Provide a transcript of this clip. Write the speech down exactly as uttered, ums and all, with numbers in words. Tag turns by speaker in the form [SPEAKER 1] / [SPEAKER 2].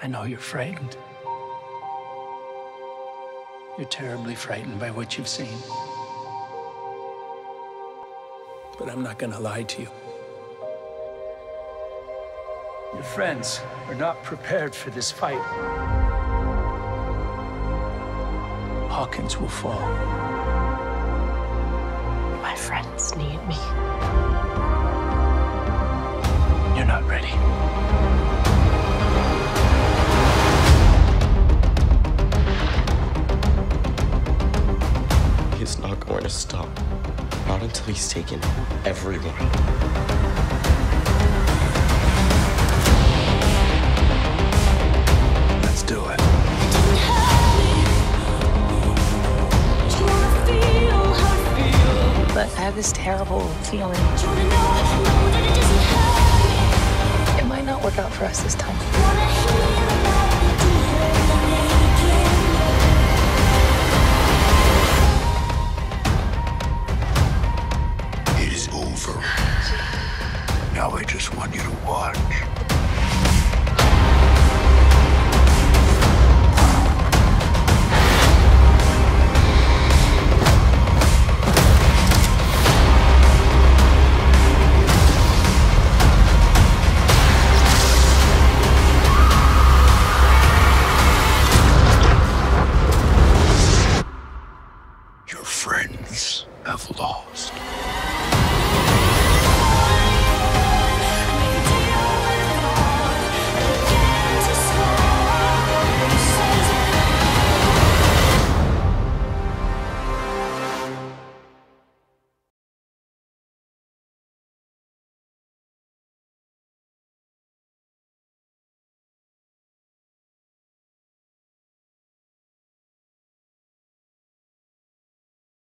[SPEAKER 1] I know you're frightened. You're terribly frightened by what you've seen. But I'm not gonna lie to you. Your friends are not prepared for this fight. Hawkins will fall.
[SPEAKER 2] My friends need me.
[SPEAKER 1] You're not ready.
[SPEAKER 3] He's not going to stop. Not until he's taken everyone.
[SPEAKER 1] Let's do it.
[SPEAKER 2] But I have this terrible feeling. It might not work out for us this time.
[SPEAKER 4] It is over. Now I just want you to watch.